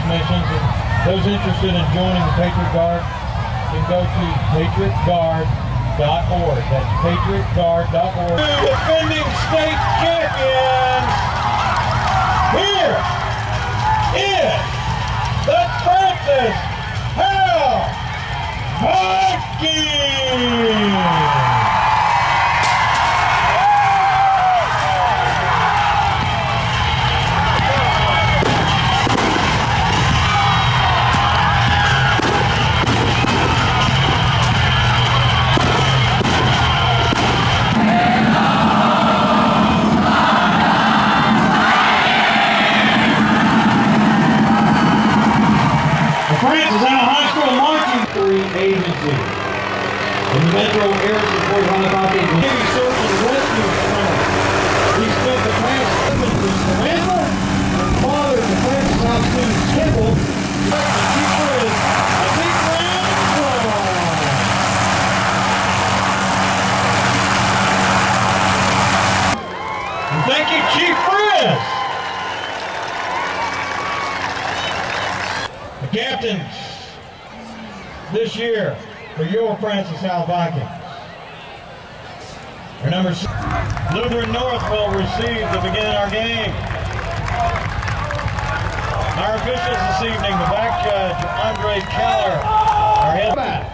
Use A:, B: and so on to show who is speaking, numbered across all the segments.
A: missions, and those interested in joining the Patriot Guard can go to patriotguard.org. That's patriotguard.org. Defending state champions, here is the Francis Howell Vikings! Francis Howell High School Marching Agency in the metro area support High Vikings. Navy Search and Rescue Center. He spent the past 7 years Samantha and father of the Francis Howell student Kimball. And she was a big round of applause. And thank you, Chief Friz. The captains this year for your Francis Howell Vikings. Our number 6, Lutheran North will receive to begin our game. Our officials this evening, the back judge, Andre Keller, our head back.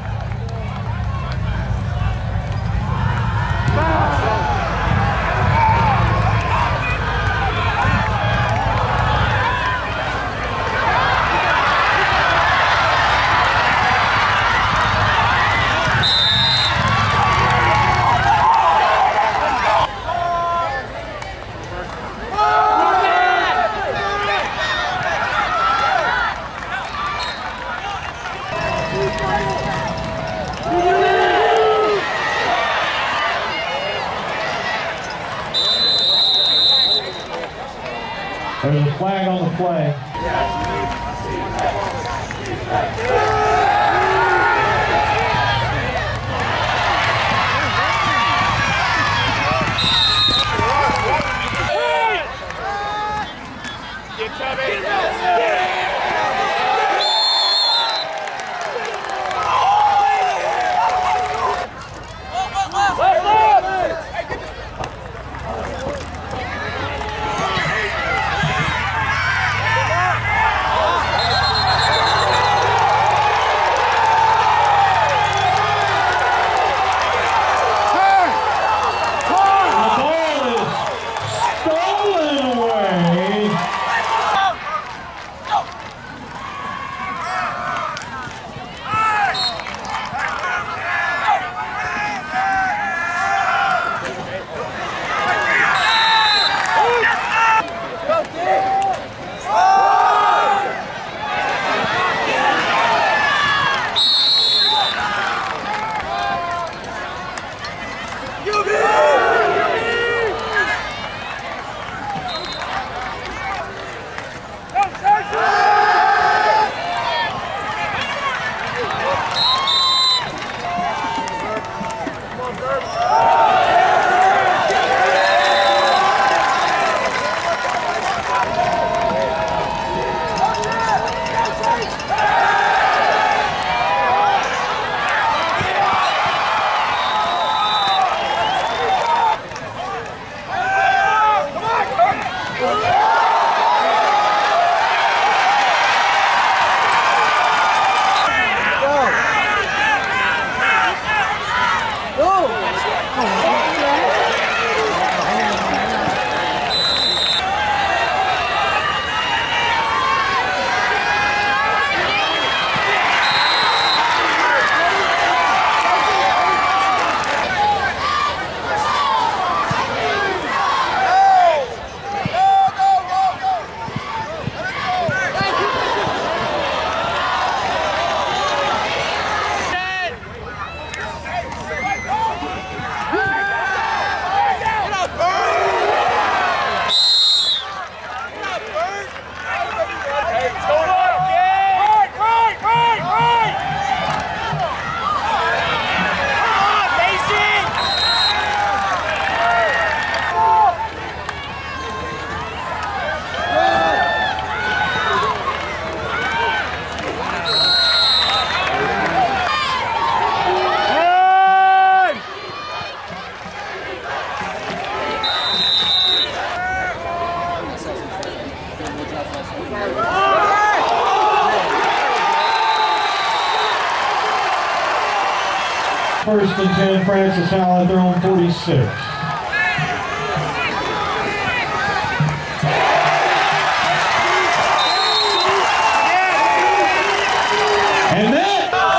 A: There's a flag on the flag. First and 10, Francis Howell at their own 46. And then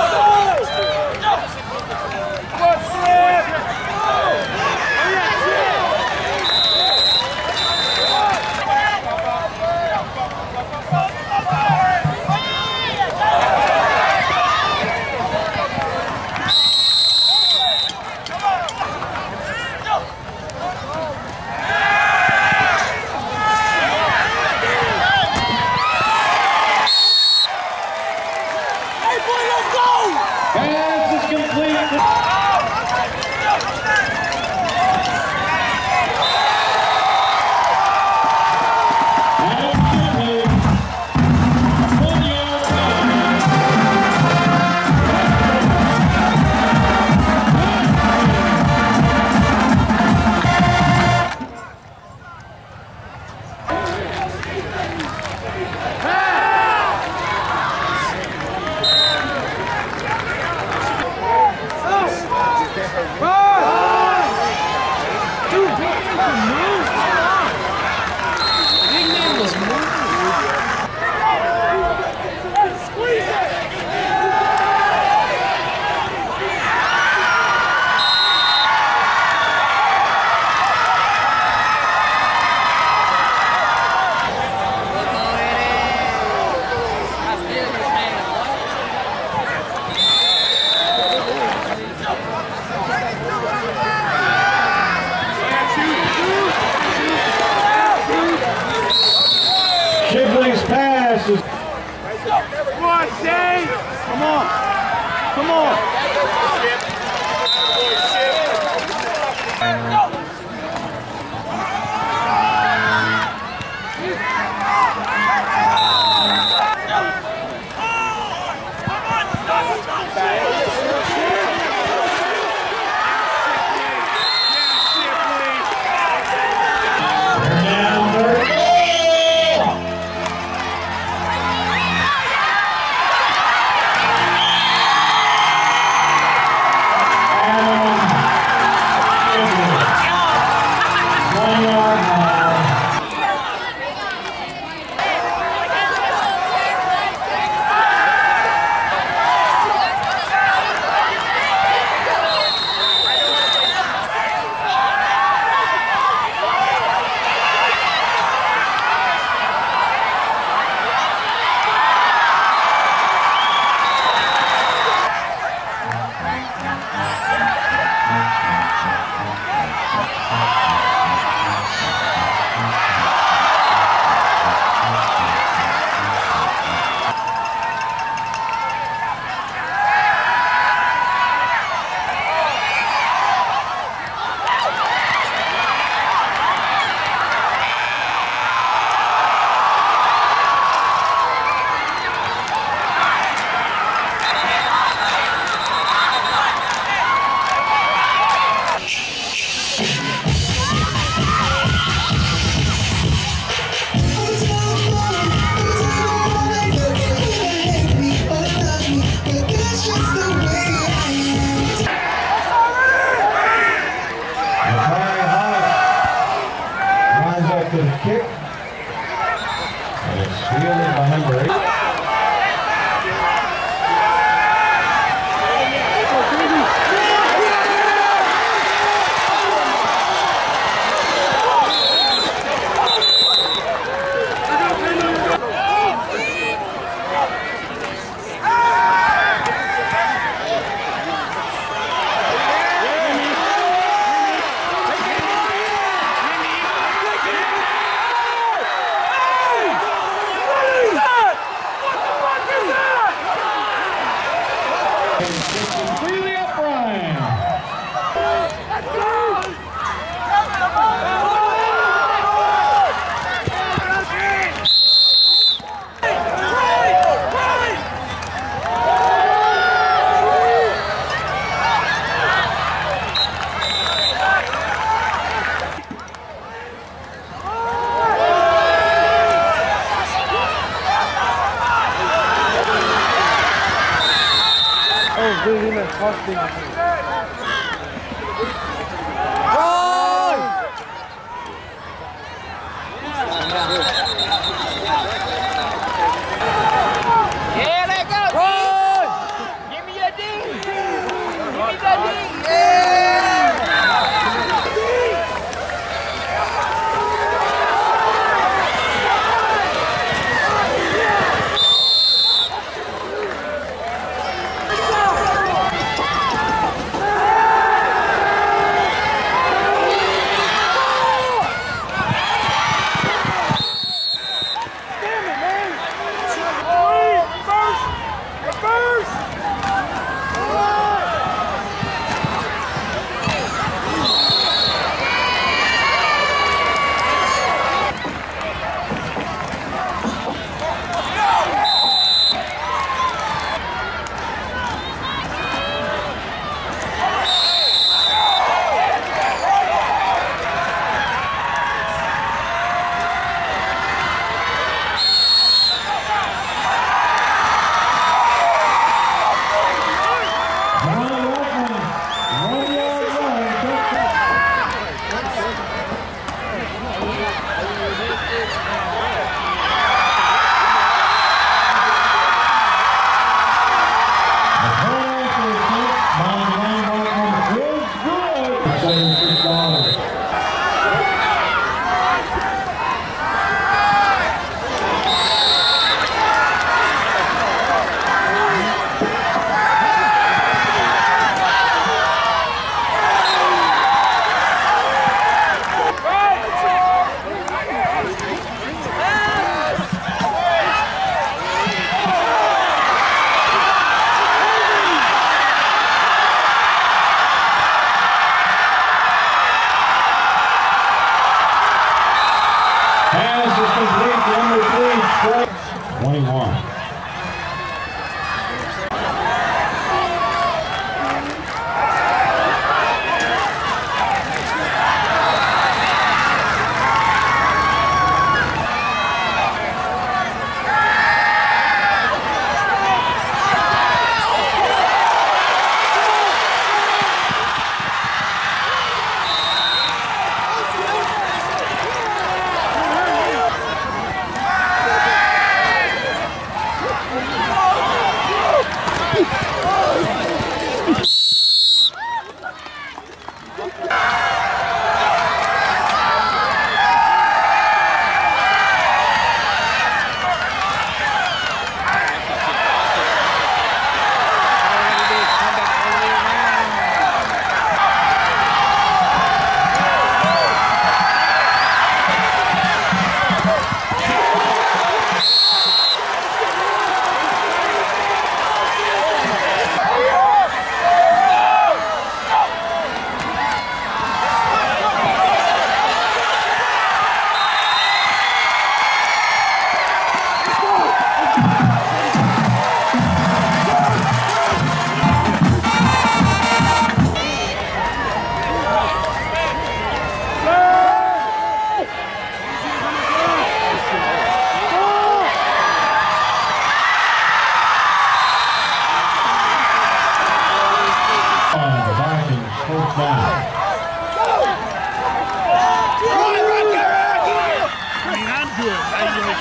A: Shipley's pass is...
B: Come on, Shane! Come on! Come on!
A: To the kick, and it's fielded by number 8. Completely upright.
B: Oh, dude, he meant tossed him.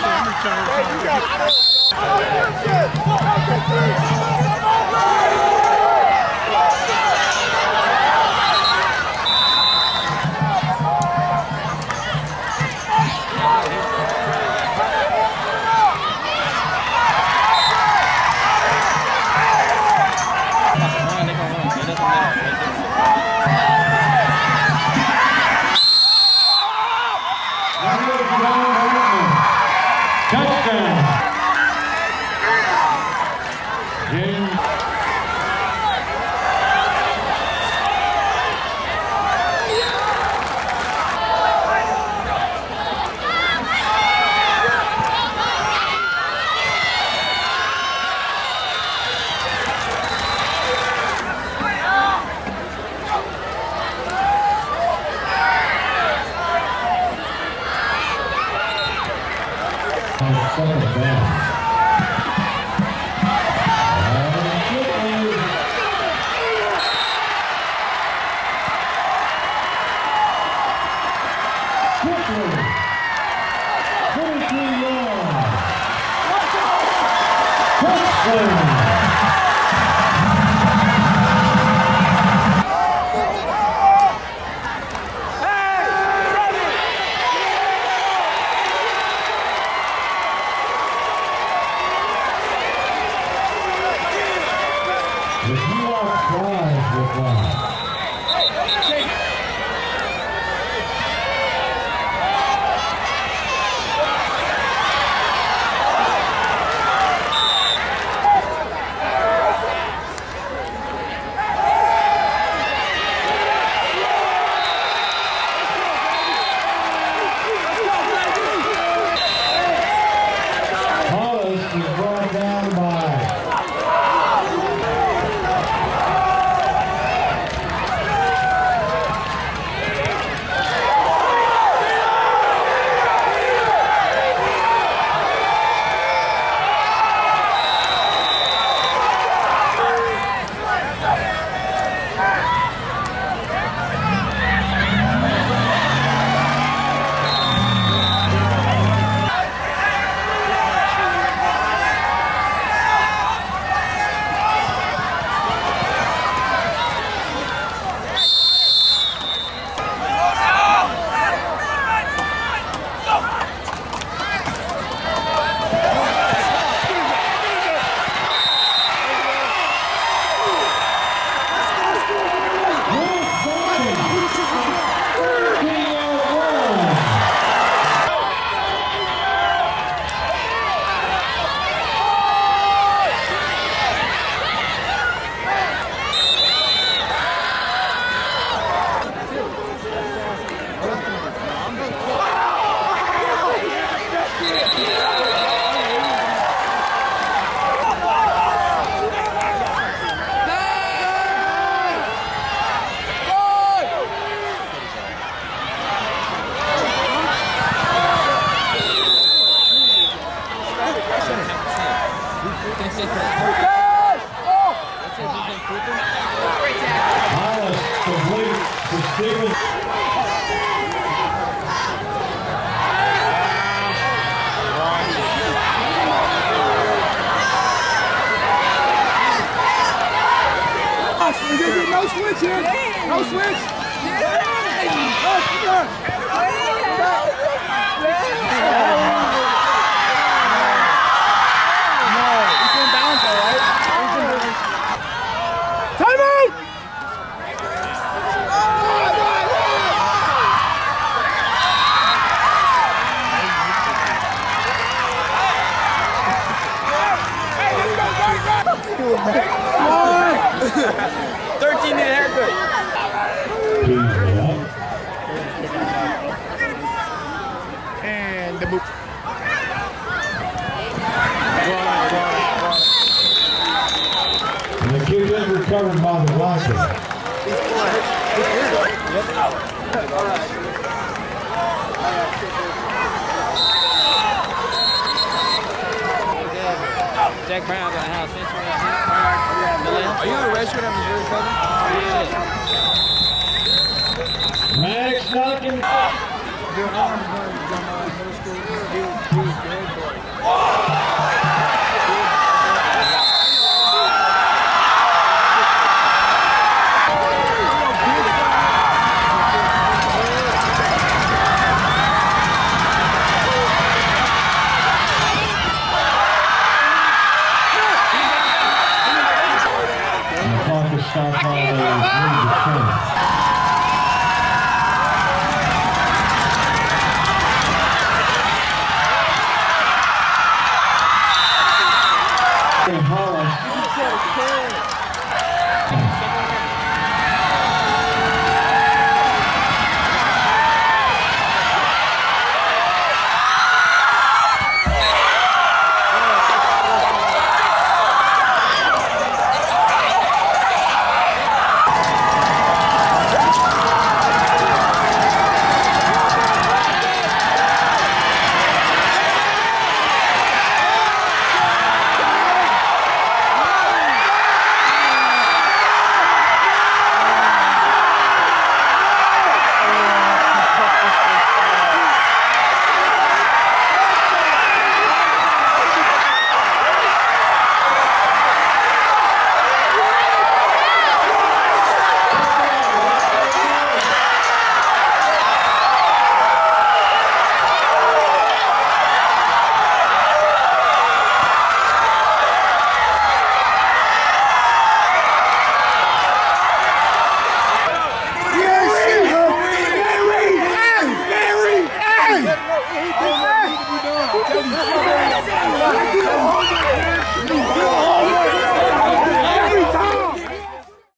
A: Touchdown. James. Second down. Quickly, 23 yards. Touchdown. The Seahawks drive with one. Hollis is brought down by Hollis complete to Stevens.
B: No switch here. No switch. He's in bounds, all right? Time out! Come on! 13 need a haircut. And the boot.
A: And the kick is recovered by the Rockets.
C: Jack Brown's on the house.
B: Are you a redshirt on Missouri Southern?
A: Maddox Duncan.
B: Your arm was middle school. He was good.
A: Stop by the
B: Go!